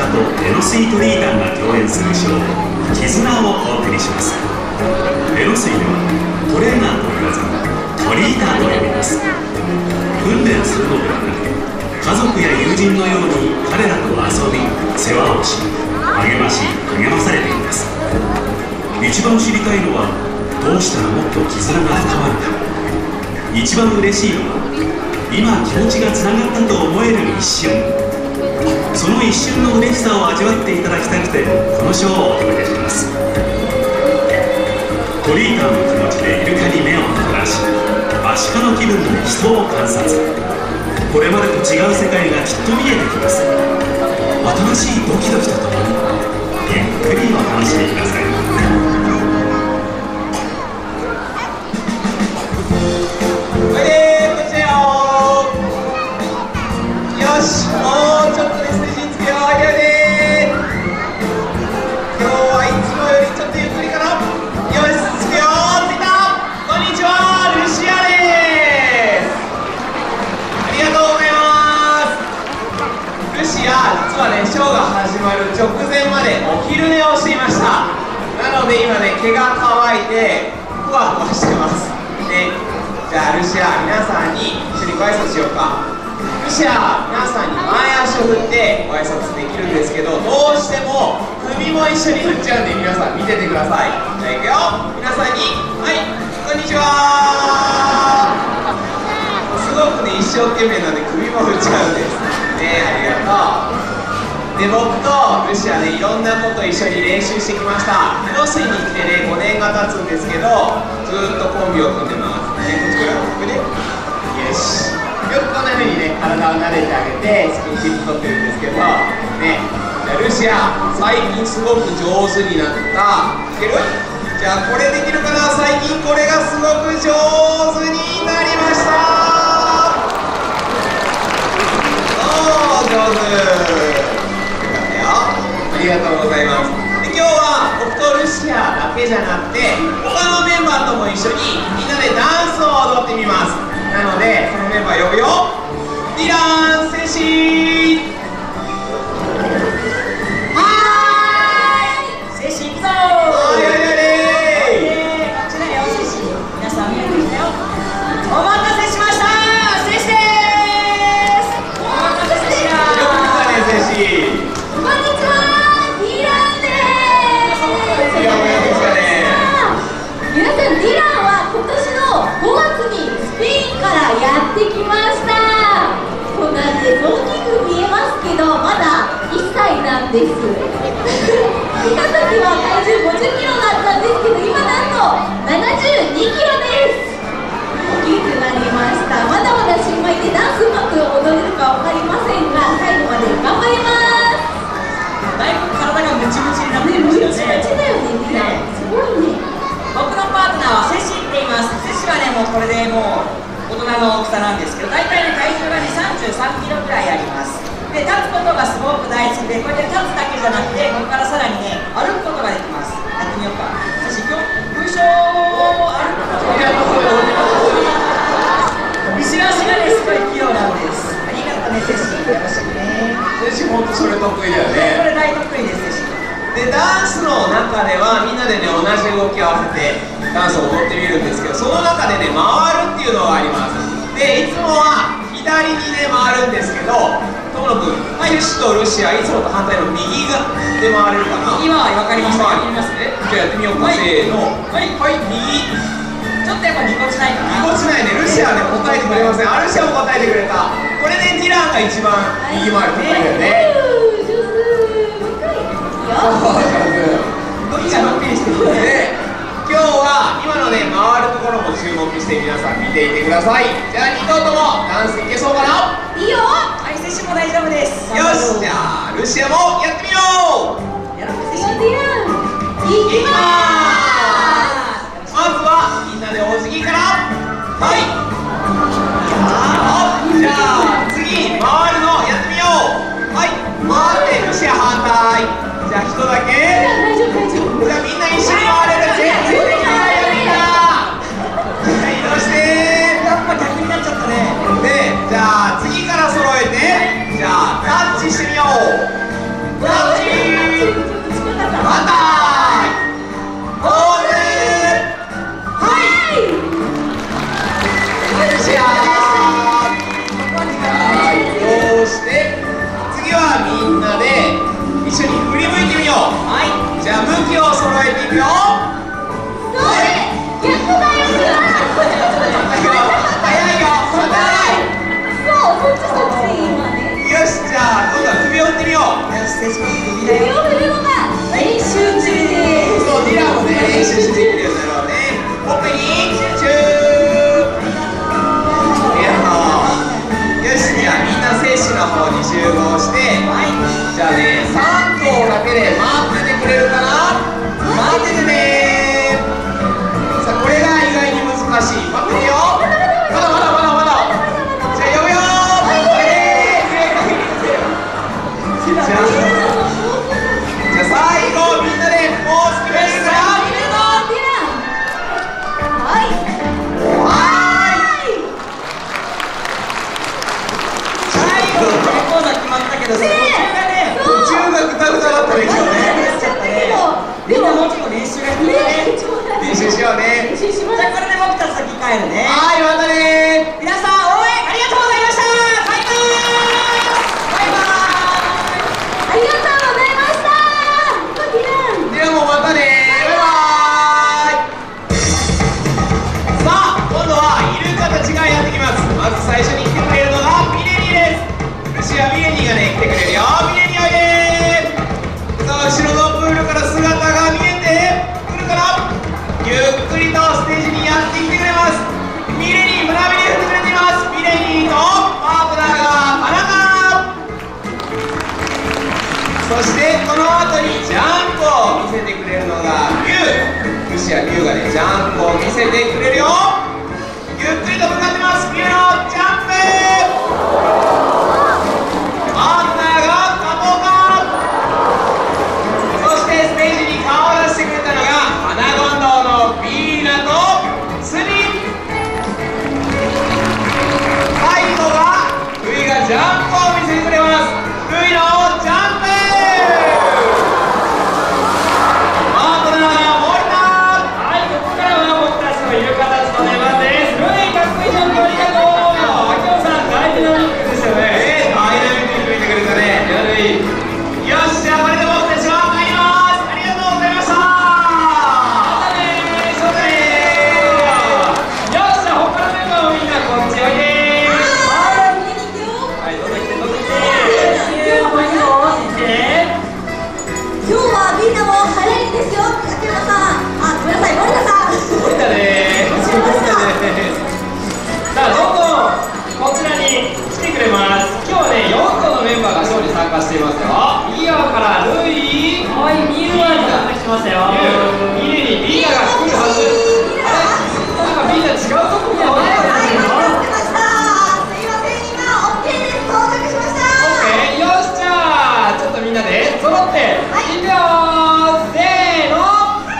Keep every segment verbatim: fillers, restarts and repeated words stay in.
カとエノスイトリーダーが共演するショー「絆」をお送りします。エノスイではトレーナーと言わずトリーダーと呼びます。訓練するのではなく家族や友人のように彼らと遊び世話をし励まし励まされています。一番知りたいのはどうしたらもっと絆が深まるか。一番嬉しいのは今気持ちがつながったと思える一瞬。その一瞬の嬉しさを味わっていただきたくてこのショーをお届けします。トリーターの気持ちでイルカに目を凝らしアシカの気分で人を観察。これまでと違う世界がきっと見えてきます。新しいドキドキとともにゆっくりお楽しみください。 おいでー、こっちだよー。よし、もうちょっとで水深つけよう。おいでおいでー。今日はいつもよりちょっとゆっくりかな。よし、つくよー。ついた。こんにちは、ルシアでーす。ありがとうございます。ルシア、実はね、ショーが始まる直前までお昼寝をしていました。なので今ね、毛が乾いてふわふわしてます。ね、じゃあルシア、皆さんに一緒にご挨拶しようか。ルシア、皆さんに前足を振ってご挨拶できるんですけど、どうしても首も一緒に振っちゃうんで、皆さん見ててください。じゃあいくよ。皆さんに、はい、こんにちはー。すごくね、一生懸命なんで首も振っちゃうんですね。ありがとう。で、僕とルシアね、いろんなこと一緒に練習してきました。エノスイに来てね、ごねんが経つんですけど、ずーっとコンビを組んでます。ね、こっちからここで、よし。よくこんな風にね、体を撫でてあげて、スキンシップ取ってるんですけど、ね、じゃあルシア、最近すごく上手になった。いける？じゃあこれできるかな。最近これがすごく上手になりました。おー、上手。ありがとうございます。で、今日は僕とルシアだけじゃなくて他のメンバーとも一緒にみんなでダンスを踊ってみます。なのでそのメンバー呼ぶよ。ディラン、セシー。 はーい、セシー行くぞー。 はい、やれやれー。こっちだよ、セシー。皆さん見えてきたよ。お待たせしましたー、セシでーす。お待たせしました。 よく来たね、セシー。 こんにちは、ディランでーす。 いや、もうよく来たね。 皆さん、ディランは今年のごがつにスペインからやってきました。そうなんです。大きく見えますけど、まだいっさいなんです。来た時は体重ごじゅっキロだったんですけど、今なんとななじゅうにキロです。大きくなりました。まだまだ新米でダンスうまく踊れるか分かりませんが、最後まで頑張ります。 だいぶ体がムチムチになってきましたよね。 ムチムチだよね、みんな。すごいね。 僕のパートナーはセシって言います。セシはね、もうこれでもう大人の大きさなんですけど、大体ね、体重がね、さんじゅうさんキロくらいあります。で、立つことがすごく大好きで、こうやって立つだけじゃなくて、ここからさらにね、歩くことができます。やってみようか。セシ、今日、よいしょー、歩くことができます。後ろ足がね、すごい器用なんです。ありがとうね、セシ。よろしくね。 セシ、ほんとそれ得意だよね。 これ大得意です、セシ。 で、ダンスの中ではみんなでね、同じ動きを合わせてダンスを踊ってみるんですけど、その中でね、回るっていうのがあります。で、いつもは左にね、回るんですけど、友野君、セシとルシア、いつもと反対の右がで回れるかな。 今は分かりました。やってみますね。 じゃあやってみようか。せーの。はい、はい、右。 ちょっとやっぱぎこちないかな。 ぎこちないね。ルシアはね、答えてくれません。あ、ルシアも答えてくれた。これでディランが一番右回り得意だよね。 動きがのっぴりしてるね。今日は今のね、回るところも注目して皆さん見ていてください。じゃあに頭ともダンスいけそうかな。 いいよ。 はい、セシも大丈夫です。 よし、じゃあルシアもやってみよう。 やろう、セシ。 ディラン、いきまーす。まずはみんなでお辞儀から。はい。じゃあ次回るのやってみよう。はい、回ってルシア反対。じゃあ人だけ。 大丈夫大丈夫。 じゃあみんな一緒に回れる。全然できないよみんな。はい、移動して。 やっぱ逆になっちゃったね。 で、じゃあ次から揃えて。じゃあタッチしてみよう。タッ首を振るのが練習中です。 そう、ディランもね練習してできるようになろうね。ほっぺに集中。いやよし、じゃあみんな選手の方に集合して、はい、じゃあねさん頭だけで待っててくれるかな。待っててね。さあこれが意外に難しい。待ってるよ。まだまだまだまだ。じゃあ呼ぶよー。えー、じゃあじゃあ最後みんなでポーズ決めるから。 はいはい最後のレコーダー決まったけど、途中がね途中がグタグタだったね今日ね。 みんなもうちょっと練習が必要ね。 練習しようね。 じゃあこれで僕たち先帰るね。 はい、またねー。 皆さん応援ありがとうございました。バイバーイ。バイバーイ。 ありがとうございました。ディラン。 ではもうまたねー。バイバーイ。さあ今度はイルカたちがやってきます。まず最初に来てくれるのがミレニーです。ルシア、ミレニーがね来てくれるよ。ミレニーおいでー。さあ後ろのプールから姿が見えてくるかな。ゆっくりとステージにやってきてくれます。ミレニー胸びれ振ってくれています。ミレニーとパートナーが田中。そしてこの後にジャンプを見せてくれるのがリュウ。ルシア、リュウがねジャンプを見せてくれるよ。ゆっくりと向かってます。リュウのジャンプ。パートナーが加藤か。そしてステージに顔を出してくれたのがアナゴンドウのビーナとスミ。最後はルイがジャンプを見せてくれます。ルイのジャンプ。パートナーが森田。 はい、ここからは僕たちのイルカたちの出番です。ルイ、かっこいいジャンプありがとう。秋元さん、ダイナミックですよね。 えー、ダイナミックに決めてくれたね。 やるい。 よし、じゃあこれで僕たちは帰ります。ありがとうございました。 またねー。 そうだねー。 よっしゃ、他のメンバーもみんなこっちおいでー。 はい、見に行くよ。 はい、どうぞ来て、どうぞ来て。これも信じてね。 今日はみんなも早いんですよ。竹山さん、あ、ごめんなさい、森田さん。 降りたねー。 降りたねさあ、どんどんこちらに来てくれます。今日はね、よんこのメンバーがショーに参加していますよ。右側からルイ、はい、ミルワに参加してましたよ。ミルにビーナが来るはず。あれ、なんかビーナ違うところがはい、 分かってるの？ 待ってました。すいません、今 オーケー です。到着しました。 オッケー、よし、じゃあちょっとみんなで揃って、いくよー、せーの。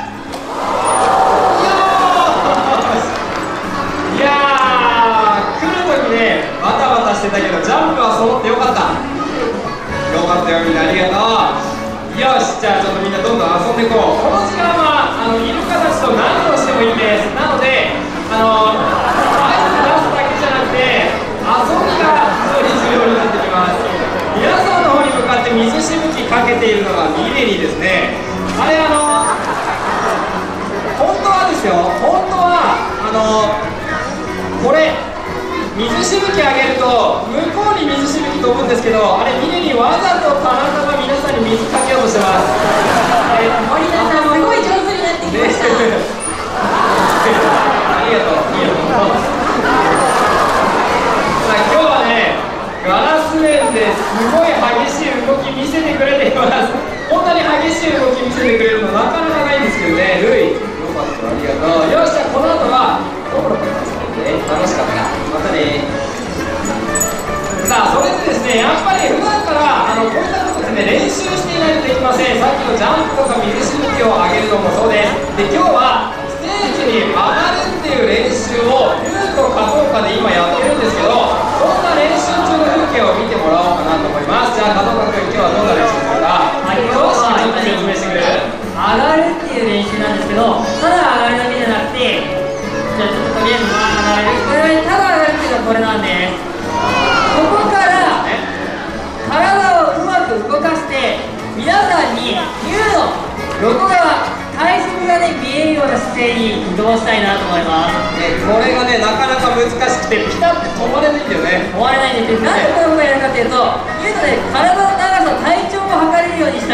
いやー、来るときね、バタバタしてたけど、ジャンプは揃ってよかった。よかったよ、みんなありがとう。よし、じゃあちょっとみんなどんどん遊んでいこう。この時間はあのイルカたちと何をしてもいいです。なので、あのアイス出すだけじゃなくて、遊びが非常に重要になってきます。皆さんの方に向かって水しぶきかけているのがミレニーですね。あれ、あの本当はですよ、本当はあのこれ水しぶき上げると向こうに水しぶき飛ぶんですけど、あれミレニーわざと田中が皆さんに水かけようとしてます。えー、 森田さん、すごい上手になってきました。 ありがとう。いいよ。さあ今日はね、ガラス面ですごい激しい動き見せてくれています。こんなに激しい動き見せてくれるのなかなかないんですけどね。ルイ、よかった、ありがとう。よし、じゃあこの後はどころかね、楽しかったな。またね。さあ、それでですね、やっぱり普段からあのこういったことでね、練習していないとできません。さっきのジャンプとか水しぶきを上げるのもそうです。で、今日はステージに上がるっていう練習をルーと加藤家で今やってるんですけど、そんな練習中の風景を見てもらおうかなと思います。じゃあ加藤家君、今日はどんな練習ですか？ はい、今日は今説明してくれる上がるっていう練習なんですけど、ただ上がるだけじゃなくて、じゃあちょっととりあえずまあ上がる、これただ上がるっていうのはこれなんです。ここから体をうまく動かして皆さんに ユー の横側、体側がね見えるような姿勢に移動したいなと思います。 ね、これがね、なかなか難しくてピタッと止まれないんだよね。 終われないんですけど、なんでこういうふうにやるかっていうと、 ユー のね体の長さ、体長を測れるようにし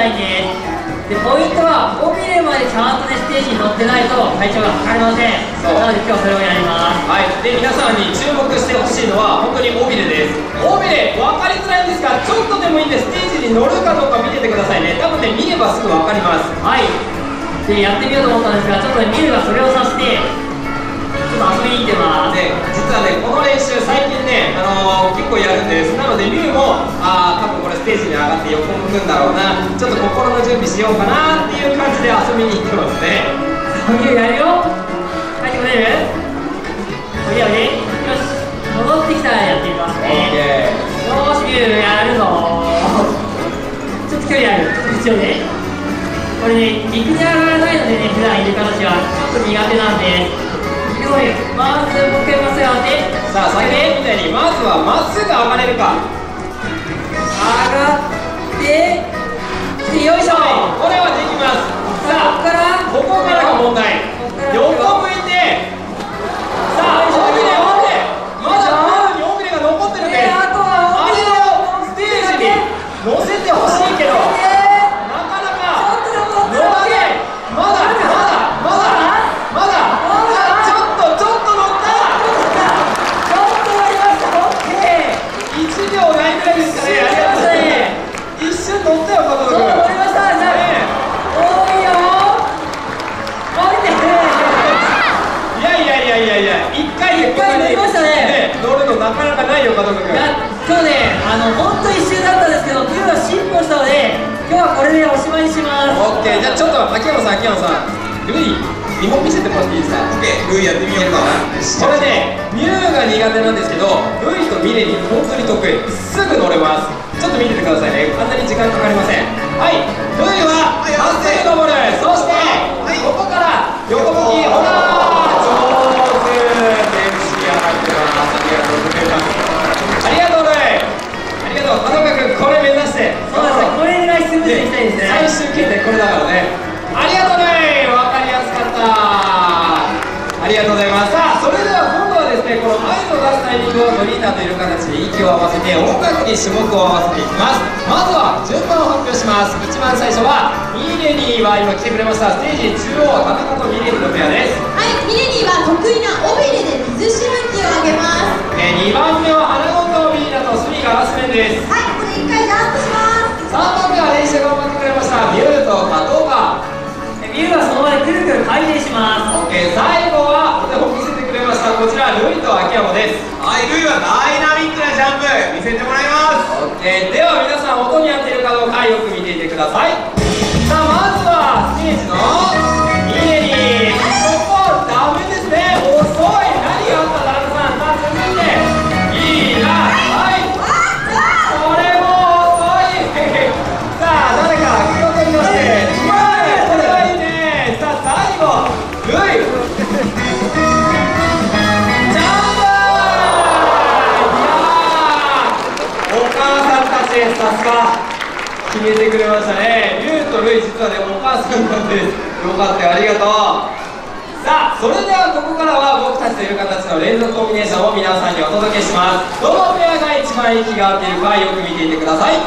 いんです。でポイントは尾びれまでちゃんとねステージに乗ってないと体調が測れません。なので今日はそれをやります。 はい、で皆さんに注目してほしいのは本当に尾びれです。尾びれ分かりづらいんですが、ちょっとでもいいんでステージに乗るかどうか見ててくださいね。多分ね見ればすぐ分かります。 はい、でやってみようと思ったんですが、ちょっとねミルがそれをさしてちょっと遊びに行ってます。 で実はねこの練習最近ね、あのー、結構やるんです。なのでミルもあ多分これステージに上がって横向くんだろうな、ちょっと心の準備しようかなっていう感じで遊びに行ってますね。 ミルやるよ。入ってこれる？おいでおいで。よし、戻ってきたらやってみますね。よし、ミルやるぞ。ちょっと距離ある。ちょっと後ろで。これね、陸に上がらないのでね、普段いる形はちょっと苦手なんで。まずもう一回まっすぐ上がって、 さあ先ほどみたいにまずはまっすぐ上がれるか。 上がってきて、よいしょ。 これはできます。さあここからが問題。横向いて、さあ尾びれ尾びれまだまだに尾びれが残ってるんで、あれをステージに乗せてほしいけどなかなか乗らない。まだまだまだまだなかなかないよ、加藤君。 今日ね、あの本当一瞬だったんですけど、ミルが進歩したので、今日はこれでおしまいにします。 オッケー、じゃあちょっと秋山さん、秋山さん、ルイ、見本見せてもらっていいですか。オッケー、ルイやってみようか。これね、ミュウが苦手なんですけど、ルイとミレに本当に得意、すぐ乗れます。ちょっと見ててくださいね、あんなに時間かかりません。はい、ルイはまっすぐ登る、そして、ここから横向き、ほらー、上手、全仕上がってます。ありがとうございます。ありがとうルイ、ありがとう。加藤君、これ目指して。 そうですね、これぐらいスムーズにいきたいですね。 最終形態これだからね。ありがとうね、わかりやすかった。ありがとうございます。さあ、それでは今度はですね、この合図を出すタイミングをドリーターという形で息を合わせて音楽に種目を合わせていきます。まずは順番を発表します。一番最初はミレニーは今来てくれました。ステージ中央、田中とミレニーのペアです。 はい、ミレニーは得意な尾びれで水しぶきを上げます。 えにばんめは花本ミーナとスミガラスメンです。 はい、これ一回ジャンプします。 さんばんめは練習頑張ってくれましたミュウと加藤が。 ミルはその場でくるくる回転します。 えー、最後はお手本見せてくれましたこちらルイと秋山です。 はい、ルイはダイナミックなジャンプ見せてもらいます。 えー、では皆さん音に合っているかどうかよく見ていてください。さあまずはステージのミレニー、ここダメですね、遅い。何があった田中さん。さあ続いていいな、はい、これも遅いさあ誰か気を取りまして、これはいいね。さあ最後ルイさすが決めてくれましたね。リュウとルイ実はねお母さんなんです。よかったよ、ありがとう。さあそれではここからは僕たちといる形の連続コンビネーションを皆さんにお届けします。どのペアが一番息が合っているかよく見ていてください。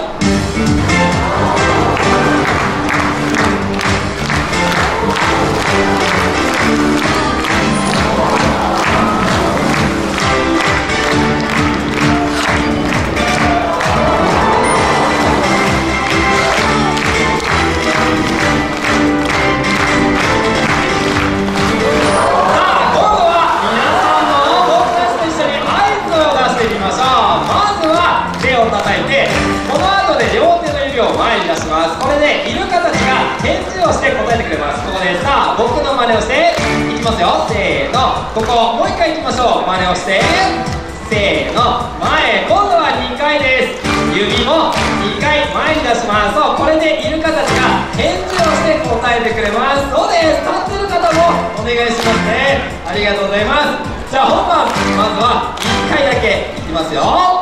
これでいる形が返事をして答えてくれます。ここでさあ僕の真似をしていきますよ。せーの、ここもう一回いきましょう。真似をしてせーの、前、今度はにかいです。指もにかい前に出します。そう、これでいる形が返事をして答えてくれます。そうです、立ってる方もお願いしますね。ありがとうございます。じゃあ本番まずはいっかいだけいきますよ。